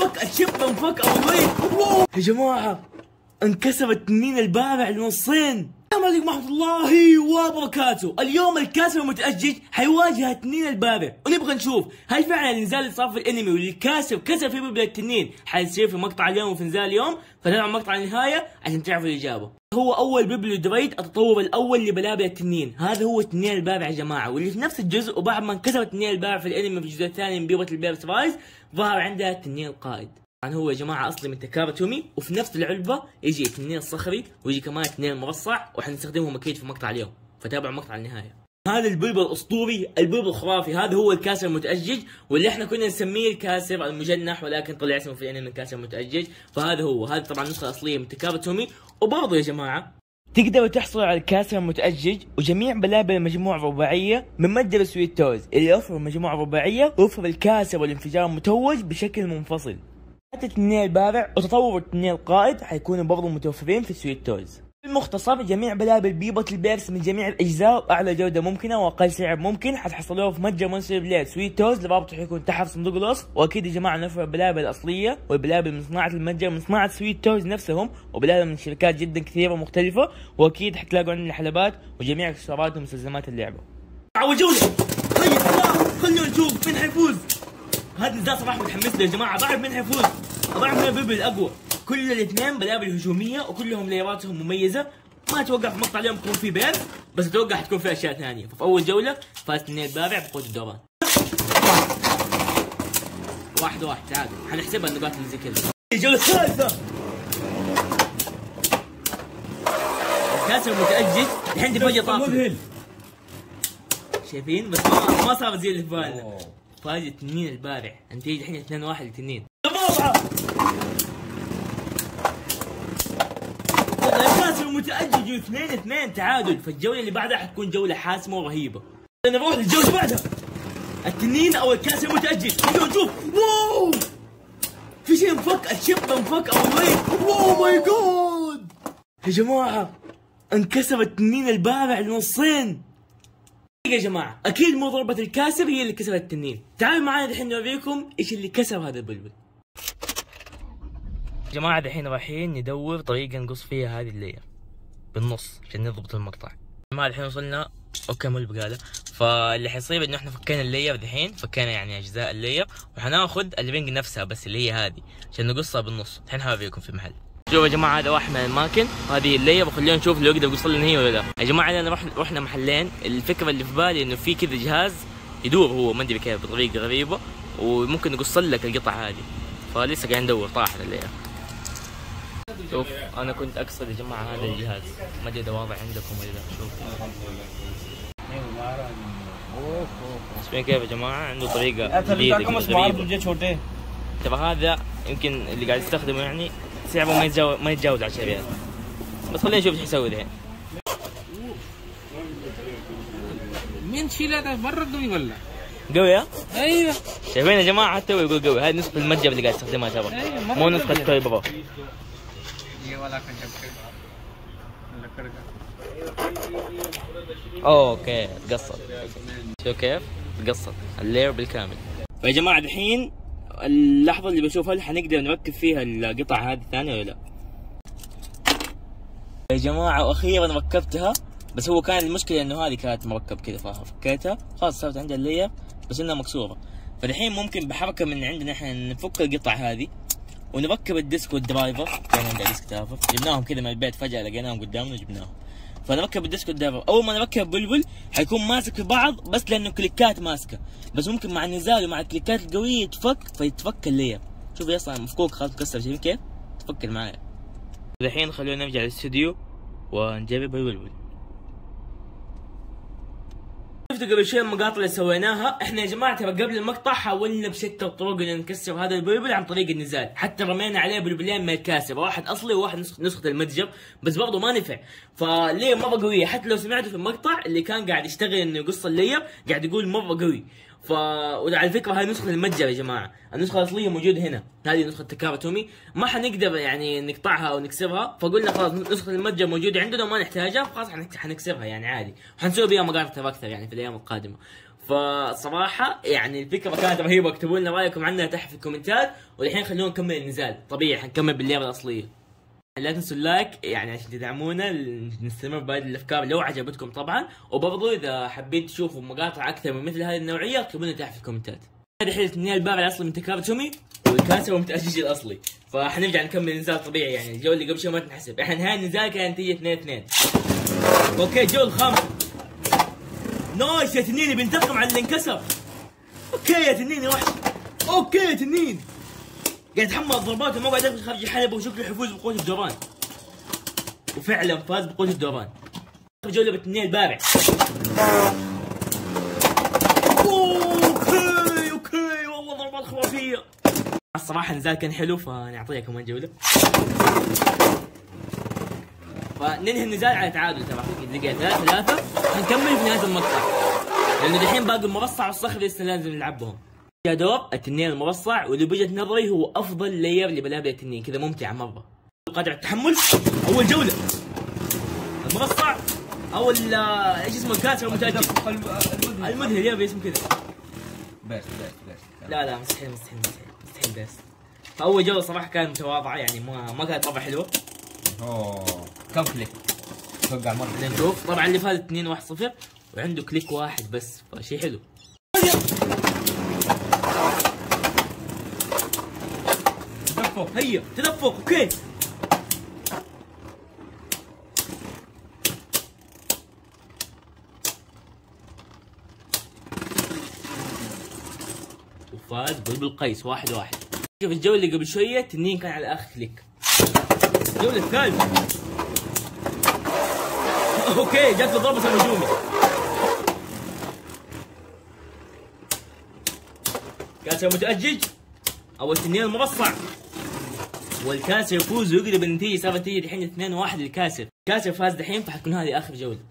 انفك الشبكة انفك او الويل. يا جماعة انكسر التنين البارع لنصين. السلام عليكم ورحمة الله وبركاته. اليوم الكاسر المتأجج حيواجه التنين البارع، ونبغى نشوف هل فعلا النزال اللي صار في الانمي واللي الكاسر كسر فيه بلبل التنين حيصير في مقطع اليوم وفي نزال اليوم. فتابعوا مقطع النهاية عشان تعرفوا الإجابة. هو أول بلبل دريد التطور الأول لبلابل التنين، هذا هو التنين البارع يا جماعة، واللي في نفس الجزء وبعد ما انكسر التنين البارع في الانمي في الجزء الثاني من بيبة البيرس رايز ظهر عندها التنين القائد. طبعا هو يا جماعه اصلي من تكارا تومي، وفي نفس العلبه يجي التنين الصخري ويجي كمان التنين المرصع، وحنستخدمهم اكيد في مقطع اليوم، فتابعوا مقطع النهايه. هذا البلبل الاسطوري، البلبل الخرافي، هذا هو الكاسر المتأجج، واللي احنا كنا نسميه الكاسر المجنح، ولكن طلع اسمه في الانمي الكاسر المتأجج. فهذا هو، هذا طبعا النسخه الاصليه من تكارا تومي. وبرضه يا جماعه تقدروا تحصلوا على الكاسر المتأجج وجميع بلابل المجموعة الرباعية من متجر سويت تويز اللي يوفر المجموعة الرباعية ويوفر الكاسر والانفجار المتوج بشكل منفصل. حتى التنين البارع وتطور التنين القائد حيكونوا برضو متوفرين في سويت تويز. بالمختصر جميع بلابل بيبة البيرس من جميع الاجزاء باعلى جودة ممكنة واقل سعر ممكن حتحصلوها في متجر منسوب بلاد سويت تويز، الرابط حيكون تحت في صندوق الوصف. واكيد يا جماعة نوفر البلابل الاصلية والبلابل من صناعة المتجر من صناعة سويت تويز نفسهم، وبلابل من شركات جدا كثيرة ومختلفة، واكيد حتلاقوا عندنا حلبات وجميع اكسسوارات ومستلزمات اللعبة. عوجونا طيب خلونا نشوف مين حيفوز. هذا النزال صراحة متحمس له يا جماعة، بعرف مين حيفوز، بعرف مين البلبل الأقوى. كل الاثنين بلابل هجومية وكلهم ليراتهم مميزة. ما أتوقع في مقطع اليوم يكون في بيرس، بس أتوقع حتكون في أشياء ثانية. ففي أول جولة فاز التنين البارع بقوة الدوران. 1-1 تعادل، حنحسبها النقاط اللي زي كذا. الجولة الثالثة الكاسر المتأجج الحين فجأة طافي، شايفين؟ بس ما صارت زي اللي في بالنا. فاز التنين البارع، النتيجة الحين 2-1 للتنين. الكاسر المتأجج 2-2 تعادل، فالجولة اللي بعدها حتكون جولة حاسمة ورهيبة. نروح للجولة اللي بعدها، التنين أو الكاسر المتأجج. خلونا نشوف. واو في شيء انفك، الشبكة انفك أو الويل. واو ماي جاد يا جماعة انكسر التنين البارع لنصين. يا جماعة أكيد مو ضربة الكاسر هي اللي كسرت التنين. تعالوا معانا الحين نوريكم إيش اللي كسر هذا البلبل. يا جماعة الحين رايحين ندور طريقة نقص فيها هذه اللير بالنص عشان نضبط المقطع. يا جماعة الحين وصلنا اوكي مو البقالة. فاللي حيصير انه احنا فكينا اللير الحين، فكينا يعني اجزاء اللير، وحناخذ الرينج نفسها بس اللي هي هذه عشان نقصها بالنص. الحين حوريكم في المحل. شوفوا يا جماعة هذا واحد من الاماكن وهذه اللير، وخلينا نشوف لو يقدر يوصل لنا هي ولا لا. يا جماعة انا رحنا محلين، الفكرة اللي في بالي انه في كذا جهاز يدور هو ما ادري كيف بطريقة غريبة، وممكن يقص لك القطع هذه. فلسه قاعد ندور طاحت اللير. شوف انا كنت اقصد يا جماعه هذا الجهاز، ما ادري اذا واضح عندكم ولا لا. شوف اسمه كيف يا جماعه، عنده طريقه جديده غريبه. ترى هذا يمكن اللي قاعد يستخدمه يعني سعره ما يتجاوز 10 ريال، بس خلينا نشوف ايش يسوي الحين. مين شيل هذا برا قوي ولا؟ قوي ها؟ ايوه شايفين يا جماعه حتى هو يقول قوي. هذه نسخه المتجر اللي قاعد يستخدمها ترى، مو نسخه توي برو. اوكي تقصت. شوف كيف تقصت اللير بالكامل. فيا جماعه الحين اللحظه اللي بشوفها هل حنقدر نركب فيها القطع هذه الثانيه ولا لا. يا جماعه واخيرا ركبتها، بس هو كان المشكله انه هذه كانت مركب كذا، ففكيتها خلاص صارت عندها اللير بس انها مكسوره. فالحين ممكن بحركه من عندنا احنا نفك القطع هذه ونركب الديسك والدرايفر. كان عندنا ديسك درايفر جبناهم كذا من البيت، فجاه لقيناهم قدامنا وجبناهم. فنركب الديسك والدرايفر. اول ما نركب بلبل حيكون ماسك في بعض بس لانه كليكات ماسكه، بس ممكن مع النزال ومع الكليكات القويه يتفك، فيتفك اللير. شوف اصلا مفكوك خلاص مكسر. شايفين كيف تفكر معايا. الحين خلونا نرجع للاستوديو ونجرب البلبل. شفتوا قبل شوي المقاطع اللي سويناها. احنا يا جماعه ترى قبل المقطع حاولنا بشتى الطرق ان نكسر هذا البلبل عن طريق النزال، حتى رمينا عليه بلبلين من الكاسر، واحد اصلي وواحد نسخه المتجر، بس برضه ما نفع. فاللير مره قويه، حتى لو سمعتوا في المقطع اللي كان قاعد يشتغل انه يقص اللير قاعد يقول مره قوي. وعلى فكره هاي نسخه المتجر يا جماعه، النسخه الاصليه موجوده هنا، هذه نسخه تكارا تومي، ما حنقدر يعني نقطعها او نكسرها، فقلنا خلاص نسخه المتجر موجوده عندنا وما نحتاجها، فخلاص حنكسرها يعني عادي، وحنسوي بها مقاطع اكثر يعني في الايام القادمه. فصراحة يعني الفكرة كانت رهيبة. اكتبوا لنا رايكم عنها تحت في الكومنتات. والحين خلونا نكمل النزال. طبيعي حنكمل باللعبة الأصلية. لا تنسوا اللايك يعني عشان تدعمونا نستمر بهذه الافكار لو عجبتكم طبعا. وبرضو اذا حبيت تشوفوا مقاطع اكثر من مثل هذه النوعيه اكتبوا لنا تحت في الكومنتات. هذه حيله النهايه البارع الاصلي من تكرار تومي والكاسر ومتأجج الاصلي. فحنرجع نكمل النزال طبيعي يعني الجوله اللي قبل شوي ما تنحسب. احنا نهايه النزال كان نتيجه 2-2. اوكي الجوله الخامسه. نايس يا تنين بينتقم على اللي انكسر. اوكي يا تنين يا وحش. اوكي يا تنين قاعد يتحمل الضربات وما قاعد يدخل خارج الحلبة وشكله حيفوز بقوة الدوران. وفعلا فاز بقوة الدوران. جولة بالتنين البارع. اوكي والله ضربات خرافية. الصراحة النزال كان حلو فنعطيها كمان جولة. فننهي النزال على تعادل ترى دقيقة 3-3. حنكمل في نهاية المقطع. لأنه دحين باقي المرصع والصخر لسه لازم نلعبهم. يا دوب التنين المرصع واللي بوجهة نظري هو افضل لاير اللي بلعب التنين كذا ممتع مره. قادر على التحمل. اول جوله المرصع او ايش اسمه الكاسر المتأجج المذهل يا اسمه كذا. بس لا مستحيل بس. فاول جوله صراحه كانت متواضعه يعني ما كانت طبعا حلوه. كم كليك؟ توقع مره. نشوف طبعا اللي فاز 2-1-0 وعنده كليك واحد بس فشيء حلو. هيا تدفق. اوكي وفاز بلبل قيس 1-1. شوف الجولة اللي قبل شوية التنين كان على اخر كليك. الجولة الثالثة. اوكي جات له ضربة الهجومي. كاسر متأجج او التنين المرصع والكاسر يفوز ويقلب النتيجة. صارت النتيجة الحين 2-1 للكاسر. الكاسر فاز دحين فحتكون هذه اخر جولة.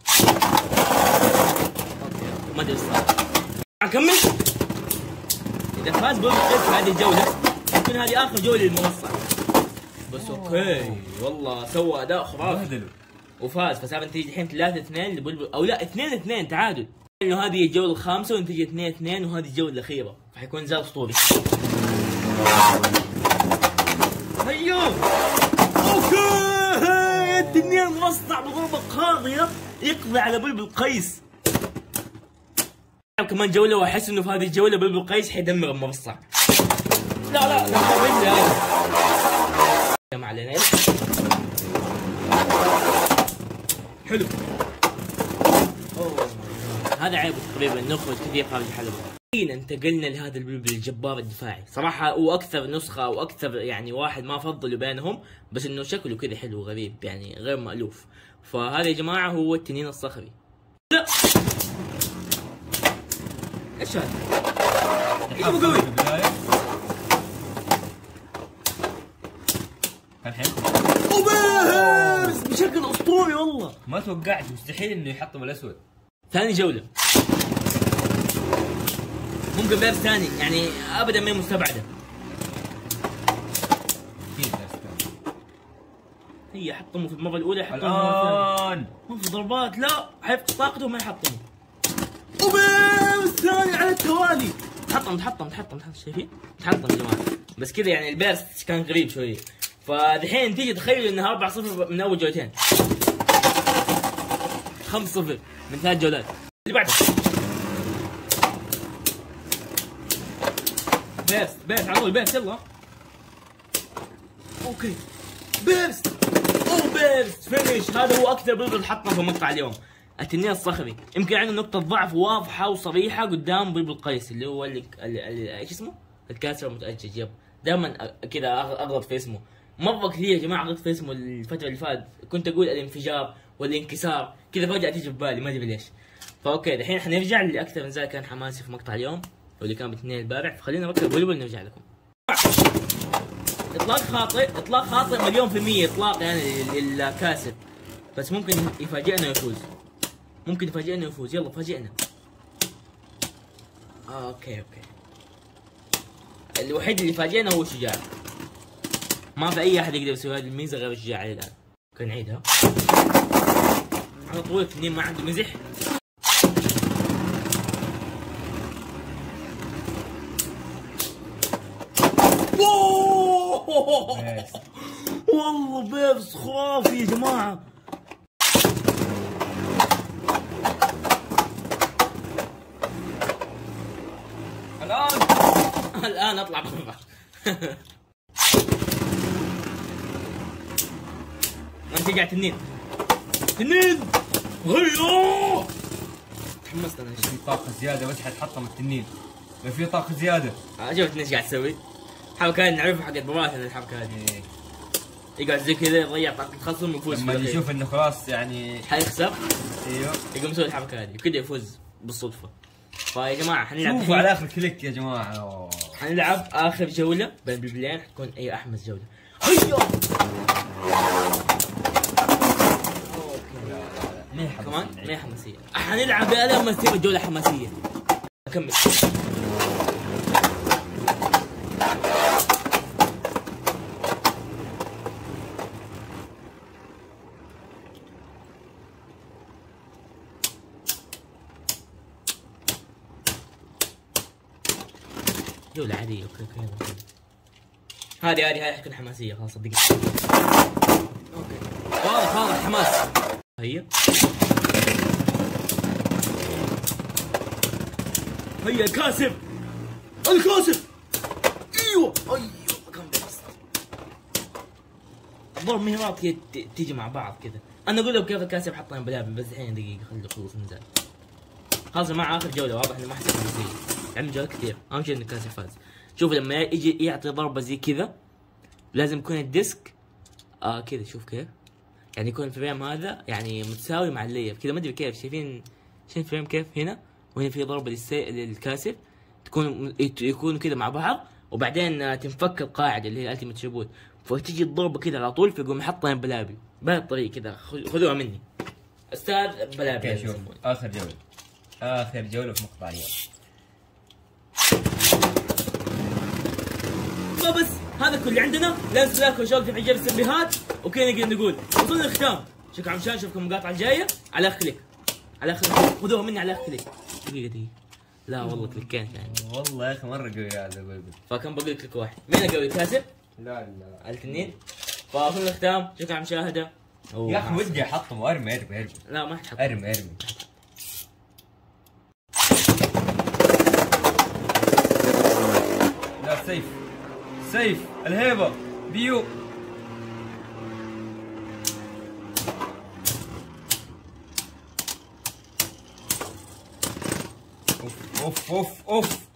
اوكي ما ادري ايش صار. نكمل. اذا فاز بلبل قيس في هذه الجولة حتكون هذه اخر جولة للمرصع. بس اوكي والله سوى اداء خرافي وفاز. فصار النتيجة الحين 3-2 لبلبل او لا 2-2 تعادل. انه هذه الجولة الخامسة والنتيجة 2-2 وهذه الجولة الأخيرة فحيكون نزال اسطوري. هيو اوكي التنين المرصع بضربة قاضية يقضي على بلبل قيس. كمان جولة واحس انه في هذه الجولة بلبل قيس حيدمر المرصع. لا ما علينا. حلو. هذا عيب تقريبا نخرج كثير خارج الحلبة. انتقلنا لهذا البلبل الجبار الدفاعي صراحة. واكثر نسخة واكثر يعني واحد ما افضله بينهم بس انه شكله كذا حلو غريب يعني غير مألوف. فهذا يا جماعة هو التنين الصخري. لا ايش هذا؟ ايش قوي؟ الحين وبس بشكل اسطوري والله. ما توقعت مستحيل انه يحطم الاسود. ثاني جولة ممكن بيرس ثاني يعني ابدا ما هي مستبعدة. هي حطمه في المرة الأولى حطمه الآن ما في ضربات. لا حيفقد طاقته وما يحطمه. وبيرس ثاني على التوالي. تحطم شايفين؟ تحطم يا جماعة. بس كذا يعني البيرس كان غريب شوية. فدحين تيجي تخيل انها 4-0 من اول جولتين. 5-0 من 3 جولات. اللي بعده بيرس على طول. بيرس يلا. اوكي بيرس. بيرس فينيش. هذا هو اكثر بلبل حطه في مقطع اليوم. التنين الصخري يمكن عنده نقطة ضعف واضحة وصريحة قدام بلبل قيس اللي هو اللي ايش اسمه؟ الكاسر المتأجج. يب دائما كذا اغلط في اسمه مرة كثير يا جماعة. غلطت في اسمه الفترة اللي فاتت كنت اقول الانفجار والانكسار كذا فجأة تيجي في بالي ما ادري ليش. فاوكي دحين حنرجع لاكثر نزال كان حماسي في مقطع اليوم واللي كان بالتنين البارع. فخلينا نركب بلبل نرجع لكم. اطلاق خاطئ مليون في المية اطلاق يعني للكاسر بس ممكن يفاجئنا ويفوز. يلا فاجئنا. اوكي الوحيد اللي فاجئنا هو شجاع. ما في اي احد يقدر يسوي هذه الميزه غير الشجاع الان. كان نعيدها على طول. التنين ما عنده مزح. والله بيبس خرافي يا جماعة. الآن أطلع برا. أنت قاعد تنين هيا. تحمست أنا. في طاقة زيادة بس حتحطم التنين. ما في طاقة زيادة. شفت ايش قاعد تسوي؟ الحركة هذه نعرفها حقت بواسل. الحركة هذه يقعد زي كذا يضيع طاقة الخصم ويفوز. لما يشوف انه خلاص يعني حيخسر، ايوه يقوم يسوي الحركة هذه وكذا يفوز بالصدفة. فيا جماعة حنلعب شوفوا على اخر كليك يا جماعة. حنلعب آخر جولة بين البلبلين، حتكون أي أحمس جولة. هيا كمان ما هي حماسية. حنلعب يا لما تصير الجولة حماسية. أكمل. جولة عادية. اوكي هذه حتكون حماسية خلاص صدقني. اوكي واضح حماس. هيا الكاسب ايوه كم بس الضرب مهارات كذا تيجي مع بعض كذا. انا اقول لك كيف الكاسب حطها بلابن بس الحين دقيقة خليه يخلص النزال. خلاص مع اخر جولة واضح انه ما حسيت بشيء. عندنا جولات كثير. اهم شيء ان الكاسب فاز. شوف لما يجي يعطي ضربة زي كذا لازم يكون الديسك كذا. شوف كيف يعني يكون الفريم هذا يعني متساوي مع الليف كذا. ما ادري كيف شايفين الفريم كيف هنا وهنا في ضربة للكاسب يكونوا كذا مع بعض وبعدين تنفك القاعدة اللي هي الالتيميت شبوت فتجي الضربة كذا على طول فيقوم يحطها بلابي بهذه الطريقة كذا. خذوها مني استاذ بلابي. شوف اخر جولة في مقطع اليوم. بس هذا كل اللي عندنا. لا تنسوا لايك وشارك في حجاب السبيهات وكذا نقدر نقول وصلنا للختام. شكرا عمشان نشوفكم المقاطعة الجاية على اخر كليك. خذوها مني على اخر كليك. دقيقة لا والله كليكين يعني. والله يا اخي مرة قوي هذا اقول. فكم بقول كليك واحد. مين قوي كاسب؟ لا التنين. فوصلنا للختام. شكرا على المشاهدة. يا اخي ودي احطم وارمي. لا ما حتحط. ارمي لا سيف الهيبة بيو. اوف